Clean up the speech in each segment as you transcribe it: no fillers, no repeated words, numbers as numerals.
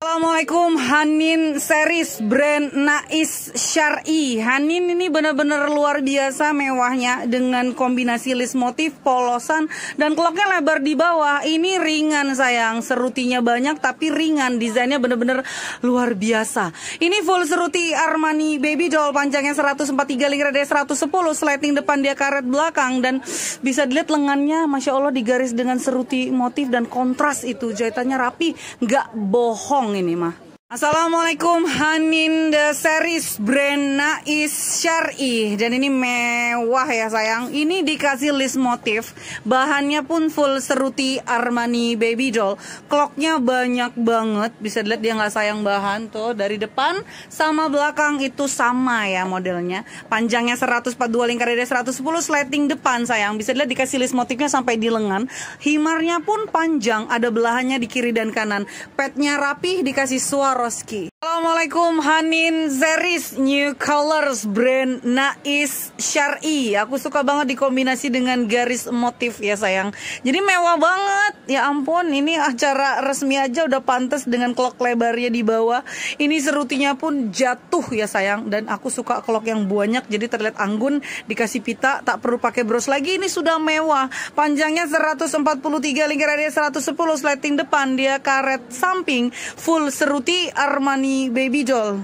Assalamualaikum, Hanin series brand Nais Syar'i. Hanin ini benar-benar luar biasa mewahnya dengan kombinasi list motif, polosan, dan kloknya lebar di bawah. Ini ringan sayang, serutinya banyak tapi ringan, desainnya benar-benar luar biasa. Ini full seruti Armani Baby Doll, panjangnya 143, lingkarannya 110, slating depan dia karet belakang, dan bisa dilihat lengannya Masya Allah digaris dengan seruti motif dan kontras itu, jahitannya rapi, nggak bohong ini mah. Assalamualaikum, Hanin the series brand Nais Syar'i. Dan ini mewah ya sayang. Ini dikasih list motif, bahannya pun full seruti Armani Baby Doll. Clocknya banyak banget, bisa dilihat dia nggak sayang bahan tuh. Dari depan sama belakang itu sama ya modelnya. Panjangnya 142, lingkarannya 110, slating depan sayang. Bisa dilihat dikasih list motifnya sampai di lengan. Himarnya pun panjang, ada belahannya di kiri dan kanan. Petnya rapih, dikasih Swarovski. Assalamualaikum, Hanin series new colors brand Nais Syar'i. Aku suka banget dikombinasi dengan garis motif ya sayang. Jadi mewah banget. Ya ampun, ini acara resmi aja udah pantas dengan clock lebarnya di bawah. Ini serutinya pun jatuh ya sayang. Dan aku suka clock yang banyak, jadi terlihat anggun. Dikasih pita, tak perlu pakai bros lagi. Ini sudah mewah. Panjangnya 143, lingkarannya 110, slating depan dia karet samping, full seruti Armani Baby Doll.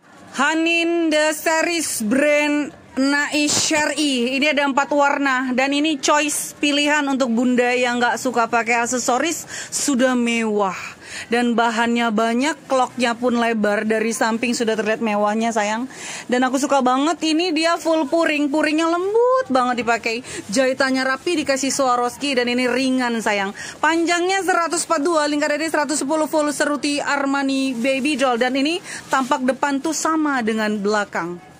Hanin the series brand Nais Syar'i. Ini ada 4 warna dan ini choice pilihan untuk bunda yang nggak suka pakai aksesoris. Sudah mewah dan bahannya banyak, clocknya pun lebar, dari samping sudah terlihat mewahnya sayang. Dan aku suka banget ini dia full puring, puringnya lembut banget dipakai, jahitannya rapi, dikasih Swarovski, dan ini ringan sayang. Panjangnya 142, lingkarannya 110, full seruti Armani Baby Doll, dan ini tampak depan tuh sama dengan belakang.